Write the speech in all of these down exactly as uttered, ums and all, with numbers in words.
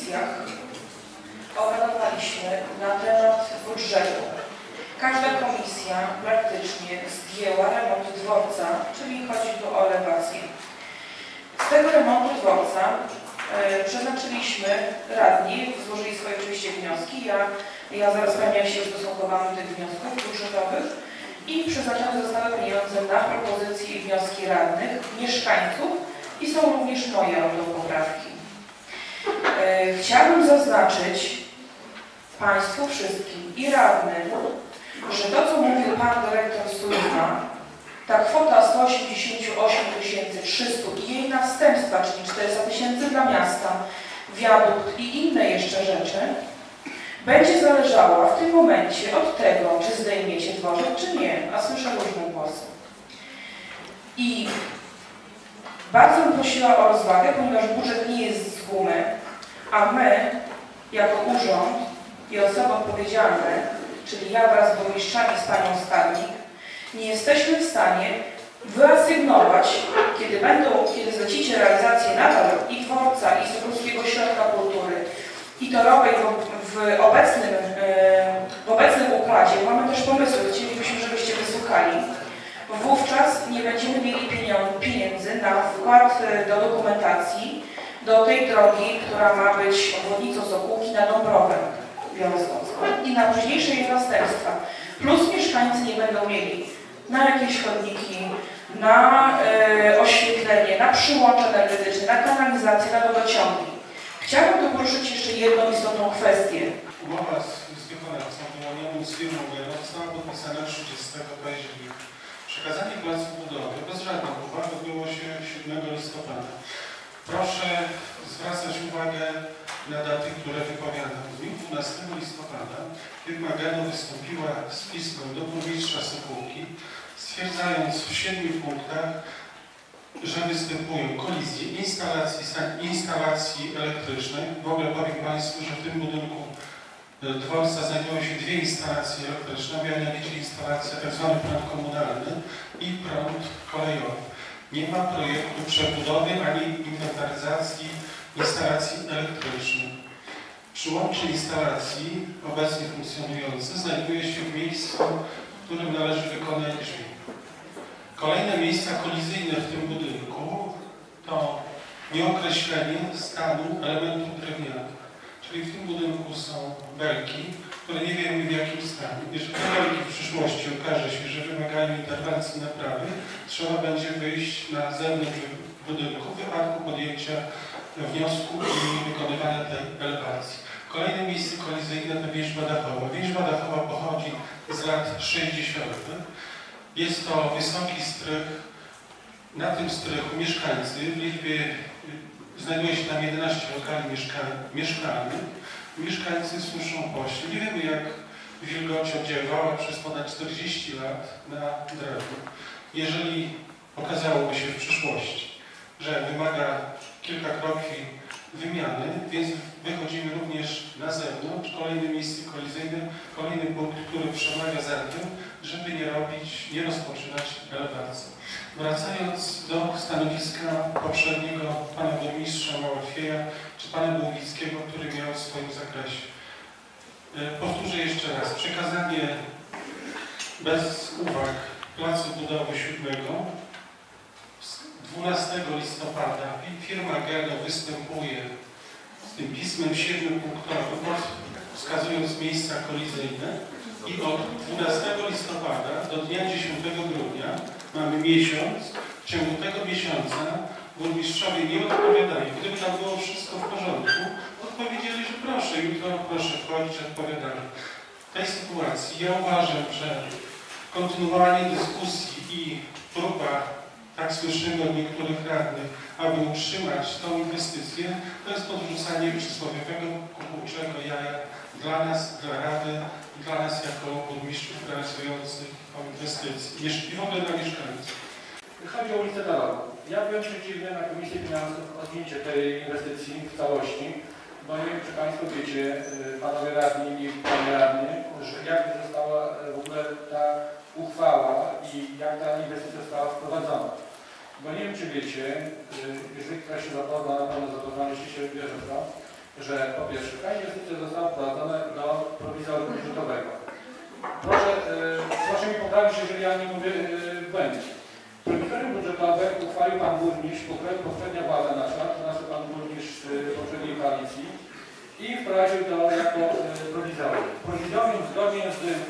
komisjach oradowaliśmy na temat budżetu. Każda komisja praktycznie zdjęła remont dworca, czyli chodzi tu o elewację. Z tego remontu dworca e, przeznaczyliśmy radni, złożyli swoje oczywiście wnioski. Ja, ja zaraz spełniam się ustosunkowaniu tych wniosków budżetowych i przeznaczone zostały pieniądze na propozycje i wnioski radnych, mieszkańców i są również moje autopoprawki. E, chciałabym zaznaczyć Państwu wszystkim i radnym, że to, co mówił Pan Dyrektor Sulima, ta kwota sto osiemdziesiąt osiem tysięcy trzysta i jej następstwa, czyli czterysta tysięcy dla miasta, wiadukt i inne jeszcze rzeczy, będzie zależała w tym momencie od tego, czy zdejmiecie dworzec, czy nie, a słyszę różne głosy. I bardzo bym prosiła o rozwagę, ponieważ budżet nie jest z gumy, a my, jako urząd i osoby odpowiedzialne, czyli ja wraz z burmistrzami, z Panią Skarbnik, nie jesteśmy w stanie wyasygnować, kiedy będą, kiedy zlecicie realizację nadal i dworca, i Sokolskiego Ośrodka Kultury, i torowej w, w, obecnym, w obecnym układzie. Mamy też pomysły, chcielibyśmy, żebyście wysłuchali. Wówczas nie będziemy mieli pieniędzy na wkład do dokumentacji do tej drogi, która ma być obwodnicą Sokółki na Dąbrowę Białostocką i na późniejsze jej następstwa. Plus mieszkańcy nie będą mieli na jakieś chodniki, na e, oświetlenie, na przyłącze energetyczne, na kanalizację, na wodociągi. Chciałabym tu poruszyć jeszcze jedną istotną kwestię. Umowa z, z wykonawcą wyłonioną z firmą Geno została podpisana trzydziestego października. Przekazanie placu budowy bez żadnych uwag odbyło się siódmego listopada. Proszę zwracać uwagę na daty, które wypowiadam. W dniu dwunastego listopada firma Geno wystąpiła z pismem do burmistrza Sokółki, stwierdzając w siedmiu punktach, że występują kolizje instalacji, instalacji elektrycznej. W ogóle powiem Państwu, że w tym budynku dworca znajdują się dwie instalacje elektryczne, mianowicie instalacja tzw. prąd komunalny i prąd kolejowy. Nie ma projektu przebudowy ani inwentaryzacji instalacji elektrycznych. Przyłącze instalacji obecnie funkcjonujące znajduje się w miejscu, w którym należy wykonać drzwi. Kolejne miejsca kolizyjne w tym budynku to nieokreślenie stanu elementów drewnianych. Czyli w tym budynku są belki, które nie wiemy w jakim stanie. Jeżeli te belki w przyszłości okaże się, że wymagają interwencji naprawy, trzeba będzie wyjść na zewnątrz budynku w wypadku podjęcia wniosku i wykonywania tej elewacji. Kolejne miejsce kolizyjne to wierzba dachowa. Wierzba dachowa pochodzi z lat sześćdziesiątych. Jest to wysoki strych. Na tym strychu mieszkańcy w liczbie, znajduje się tam jedenaście lokali mieszka mieszkalnych. Mieszkańcy suszą poście. Nie wiemy, jak wilgoć oddziaływała przez ponad czterdzieści lat na drewno. Jeżeli okazałoby się w przyszłości, że wymaga kilka kropli wymiany, więc wychodzimy również na zewnątrz. Kolejne miejsce kolizyjne, kolejny punkt, który przemawia za tym, żeby nie robić, nie rozpoczynać elewacji. Wracając do stanowiska poprzedniego pana burmistrza Małatwieja czy pana Długickiego, który miał w swoim zakresie. Powtórzę jeszcze raz. Przekazanie bez uwag placu budowy siódmego dwunastego listopada firma Geno występuje z tym pismem siedmiopunktowym, wskazując miejsca kolizyjne i od dwunastego listopada do dnia dziesiątego grudnia mamy miesiąc. W ciągu tego miesiąca burmistrzowie nie odpowiadają. Gdyby tam było wszystko w porządku, odpowiedzieli, że proszę, jutro proszę wchodzić, odpowiadamy. W tej sytuacji ja uważam, że kontynuowanie dyskusji i próba, tak słyszymy od niektórych radnych, aby utrzymać tą inwestycję, to jest podrzucanie przysłowiowego kukułczego jaja dla nas, dla Rady, dla nas jako burmistrzów realizujących tą inwestycję i w ogóle dla mieszkańców. Chodzi o ulicę Dalową. Ja byłem przeciwny na Komisji Finansów odjęcie tej inwestycji w całości, bo nie wiem, czy Państwo wiecie, Panowie Radni i Panie Radny, że jak została w ogóle ta uchwała i jak ta inwestycja została wprowadzona. Bo nie wiem, czy wiecie, jeżeli ktoś się zapozna, na pewno zapoznaliście się bierze to, że po pierwsze ta inwestycja została wprowadzona do prowizorium budżetowego. Proszę, yy, proszę mi poprawić, jeżeli ja nie mówię yy, błędnie. Prowizorium budżetowe uchwalił Pan Burmistrz, poprzednia władza nasza, to znaczy Pan Burmistrz yy, poprzedniej koalicji i wprowadził to jako yy, prowizorium. Prowizorium zgodnie z yy,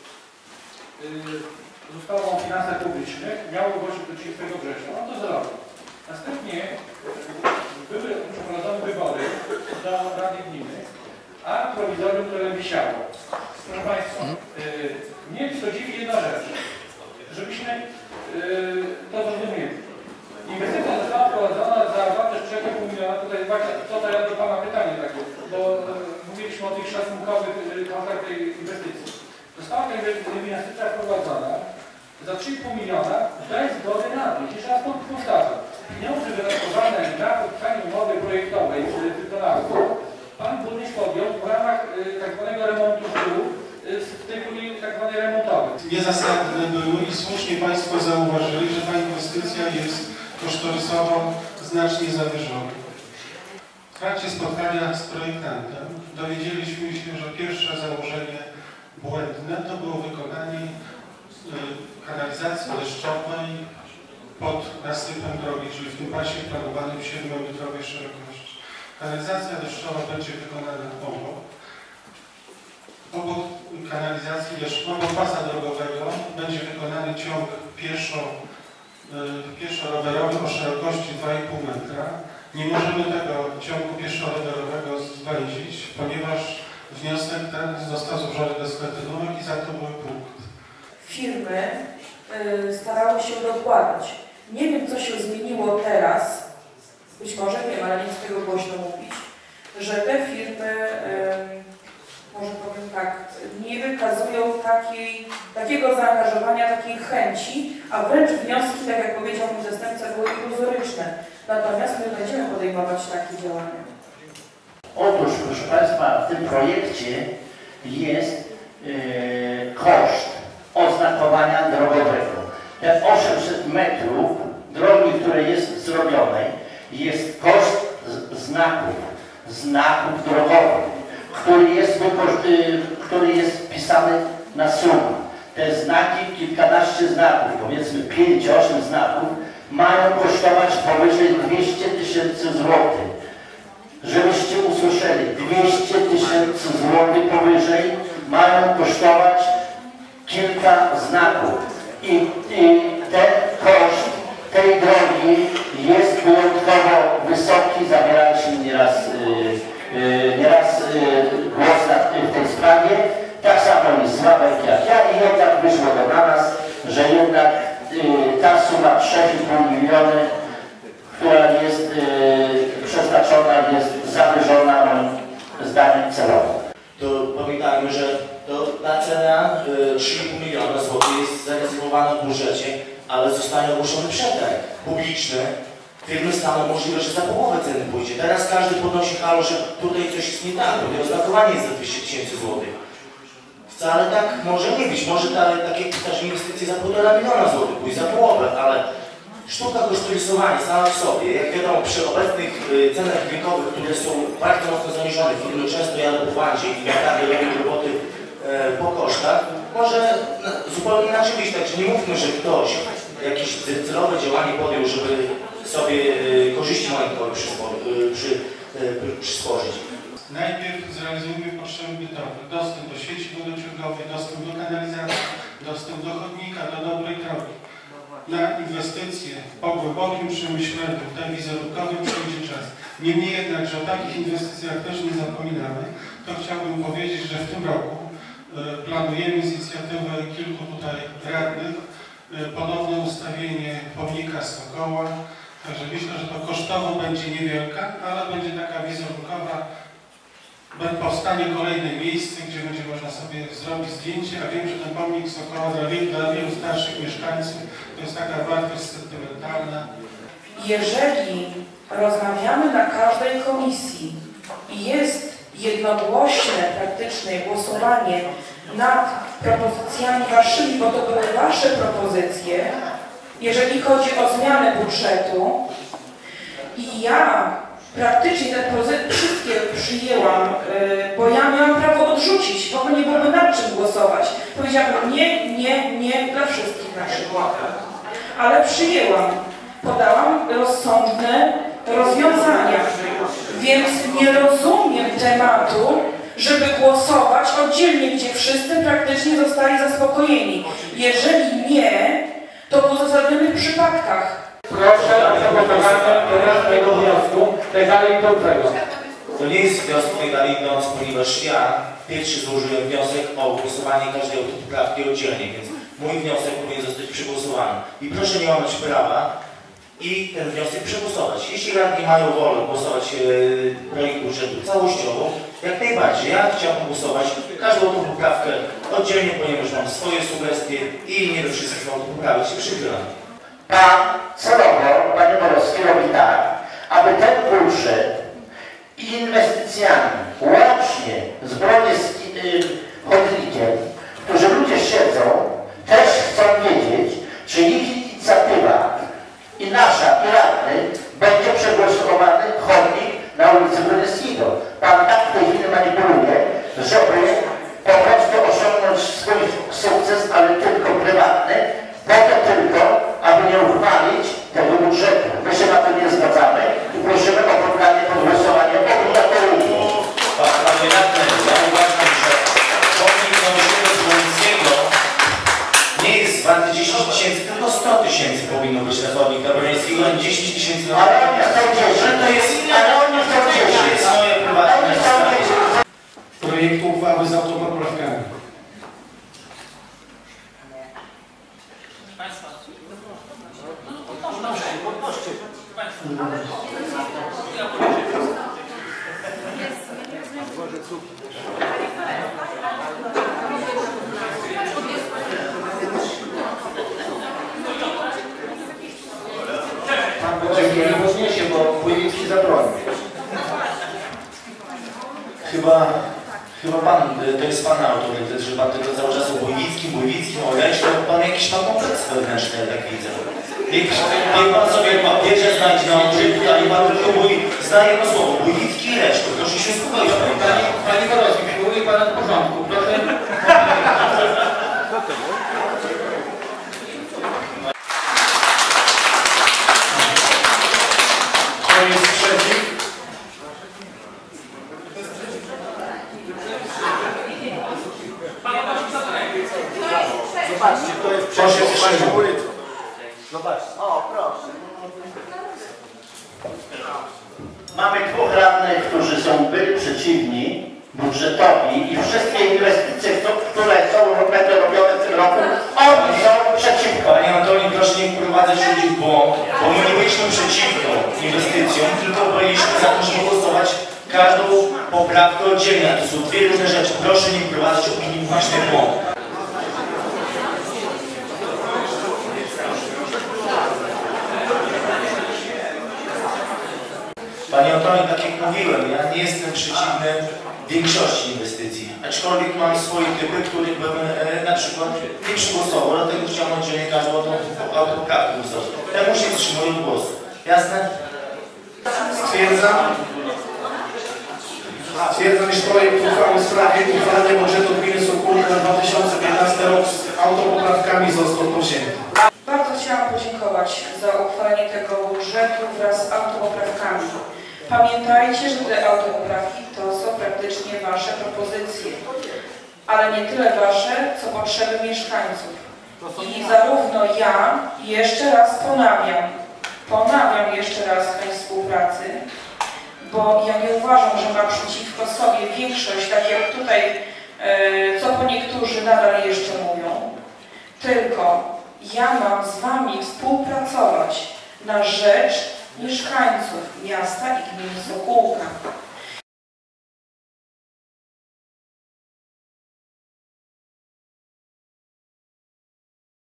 z ustawą o finansach publicznych miało ogłosić do trzydziestego września. On to zrobił. Następnie były przeprowadzone wybory do Rady Gminy, a prowizorium, które wisiało. Proszę Państwa, yy, mnie to dziwi jedna rzecz, żebyśmy yy, to zrozumieli. Inwestycja została wprowadzona za wartość trzy i pół miliona. Tutaj właśnie, co to ja do Pana pytanie takie, bo yy, mówiliśmy o tych szacunkowych yy, kosztach tej inwestycji. Została ta inwestycja wprowadzona za trzy i pół miliona bez zgody na to. Jeszcze raz to powtarzam. Pieniądze wydatkowane na podpisanie umowy projektowej z wykonawcą Pan Burmistrz podjął w ramach y, tak zwanego remontu dróg y, w tej puli tak zwanej remontowej. Niezasadne były i słusznie Państwo zauważyli, że ta inwestycja jest kosztorysowo znacznie zawyżona. W trakcie spotkania z projektantem dowiedzieliśmy się, że pierwsze założenie błędne to było wykonanie y, kanalizacji deszczowej pod nasypem drogi, czyli w tym pasie planowanym siedmiometrowej szerokości. Kanalizacja deszczowa będzie wykonana obok. Obok kanalizacji deszczowej, obok pasa drogowego będzie wykonany ciąg pieszo, y, pieszo-rowerowy o szerokości dwa i pół metra. Nie możemy tego ciągu pieszo-rowerowego zwęzić, ponieważ wniosek ten został złożony do skletynomek i za to był punkt. Firmy y, starały się dokładać. Nie wiem, co się zmieniło teraz, być może wiem, ale nie chcę tego głośno mówić, że te firmy, y, może powiem tak, nie wykazują takiej, takiego zaangażowania, takiej chęci, a wręcz wnioski, tak jak powiedział mój zastępca, były iluzoryczne. Natomiast my będziemy podejmować takie działania. Otóż, proszę Państwa, w tym projekcie jest yy, koszt oznakowania drogowego. Te osiemset metrów drogi, które jest zrobionej, jest koszt znaków, znaków drogowych, który jest, yy, który jest pisany na sumę. Te znaki, kilkanaście znaków, powiedzmy pięć osiem znaków, mają kosztować powyżej dwieście tysięcy złotych. Żebyście usłyszeli, dwieście tysięcy złotych powyżej mają kosztować kilka znaków. I, i ten koszt tej drogi jest wyjątkowo wysoki. Zabieraliśmy nieraz, yy, yy, nieraz yy, głos na, w tej sprawie. Tak samo jest Sławek jak ja i jednak wyszło do nas, że jednak yy, ta suma trzy i pół miliona, która jest yy, przeznaczona, jest zawyżona moim zdaniem celowo. To pamiętajmy, że to ta cena y, trzy i pół miliona złotych jest zarezerwowana w budżecie, ale zostanie ogłoszony przetarg publiczny. Firmy staną możliwe, że za połowę ceny pójdzie. Teraz każdy podnosi halo, że tutaj coś jest nie tak, tutaj oznakowanie jest za dwieście tysięcy złotych. Wcale tak może nie być. Może ta, takie też inwestycje za półtora miliona złotych pójść, za połowę, ale sztuka kosztorysowania sama w sobie, jak wiadomo, przy obecnych y, cenach rynkowych, które są bardzo mocno zaniżone, firmy często jadą po bandzie i naprawdę robią roboty y, po kosztach, może no, zupełnie inaczej być. Także nie mówmy, że ktoś jakieś celowe działanie podjął, żeby sobie y, korzyści majątkowe przysporzyć. Przy, y, przysporzyć. Najpierw zrealizujemy potrzeby bytowe. Dostęp do sieci wodociągowej, dostęp do kanalizacji, dostęp do chodnika, do dobrej drogi. Na inwestycje po głębokim przemyśleniu, tak wizerunkowym przyjdzie czas. Niemniej jednak, że o takich inwestycjach też nie zapominamy, to chciałbym powiedzieć, że w tym roku y, planujemy z inicjatywy kilku tutaj radnych y, ponowne ustawienie pomnika Sokoła. Także myślę, że to kosztowo będzie niewielka, ale będzie taka wizerunkowa. Powstanie kolejne miejsce, gdzie będzie można sobie zrobić zdjęcie, a wiem, że ten pomnik Sokoła dla wielu, dla wielu starszych mieszkańców to jest taka wartość sentymentalna. Jeżeli rozmawiamy na każdej komisji i jest jednogłośne praktyczne głosowanie nad propozycjami waszymi, bo to były wasze propozycje, jeżeli chodzi o zmianę budżetu i ja praktycznie te propozycje wszystkie przyjęłam, yy, bo ja miałam prawo odrzucić, w ogóle nie byłoby nad czym głosować. Powiedziałabym nie, nie, nie dla wszystkich na przykład. Ale przyjęłam, podałam rozsądne rozwiązania, więc nie rozumiem tematu, żeby głosować oddzielnie, gdzie wszyscy praktycznie zostali zaspokojeni. Jeżeli nie, to w uzasadnionych przypadkach. Proszę o zastosowanie tego wniosku, tak dalej idącego. To nie jest wniosek tak dalej idąc, ponieważ ja pierwszy złożyłem wniosek o głosowanie każdej poprawki oddzielnie, więc mój wniosek powinien zostać przegłosowany. I proszę nie łamać prawa i ten wniosek przegłosować. Jeśli radni mają wolę głosować e, projekt budżetu całościowo, jak najbardziej. Ja chciałbym głosować każdą tą poprawkę oddzielnie, ponieważ mam swoje sugestie i nie do wszystkich mam poprawić. Przykro. Pan celowo, panie Borowski, robi tak, aby ten budżet i inwestycjami, łącznie z Brodzieskim chodnikiem, którzy ludzie siedzą, też chcą wiedzieć, czy ich inicjatywa i nasza, i radny, będzie przegłosowany chodnik na ulicy Brodziewskiego. Pan tak w tej chwili manipuluje, żeby po prostu osiągnąć swój sukces, ale tylko prywatny, po to tylko, aby nie uchwalić tego budżetu. My się na to nie zgadzamy i prosimy o poddanie pod głosowanie obywateli. Panie radny, ja uważam, że chodnik na ulicy Brodziewskiego nie jest warty dziesięć tysięcy, tylko sto tysięcy powinno być na chodnik na Brodziewskiego, a nie dziesięć tysięcy na Ale oni chcą dziesięć, to jest ale oni chcą to dziesięć. jest moje prywatne zdanie. Projektu uchwały z autopoprawkami. Dziękuję, nie wzniesie, bo Wójcicki zabroni. Chyba, chyba pan, to jest pana autorytet, że pan tylko cały czas o Wójcickim, Wójcickim, o Leśle, pan jakiś ma kompleks wewnętrzny, tak widzę. Niech, niech pan sobie papierze znajdzie na użytku, a nie pan tylko mówi, zna jedno słowo, Wójcicki i Leszko. Proszę się uspokoić, panie. Panie, panie Borowski, mówi pan w porządku, proszę. Kto jest przeciw? Zobaczcie, to jest Proszę przeciw wstrzymać. waszą ulicą. Zobaczcie. O, proszę. Mamy dwóch radnych, którzy są byli przeciwni budżetowi i wszystkie inwestycje, które są będą robione w tym roku, oni są przeciwko. Panie Antoni, proszę nie wprowadzać ludzi w błąd, bo my nie byliśmy przeciwko inwestycjom, tylko byliśmy za to, żeby głosować każdą poprawkę oddzielnie. To są dwie różne rzeczy. Proszę nie wprowadzać opinii publicznej w błąd. Panie Antoni, tak jak mówiłem, ja nie jestem przeciwny większości inwestycji, aczkolwiek mam swoje typy, których bym e, na przykład nie przygłosował, dlatego chciałem oddzielnie każdą tą poprawkę głosować. Temu się wstrzymuję od głosu. Jasne? Stwierdzam, stwierdzam, iż projekt uchwały w sprawie uchwalenia budżetu gminy Sokółka na dwa tysiące piętnasty rok z autopoprawkami został powzięty. Bardzo chciałam podziękować za uchwalenie tego budżetu wraz z autopoprawkami. Pamiętajcie, że te autopoprawki to są praktycznie Wasze propozycje, ale nie tyle Wasze, co potrzeby mieszkańców. I zarówno ja, jeszcze raz ponawiam, ponawiam jeszcze raz chęć współpracy, bo ja nie uważam, że ma przeciwko sobie większość, tak jak tutaj, co po niektórzy nadal jeszcze mówią, tylko ja mam z Wami współpracować na rzecz mieszkańców miasta i gminy Sokółka.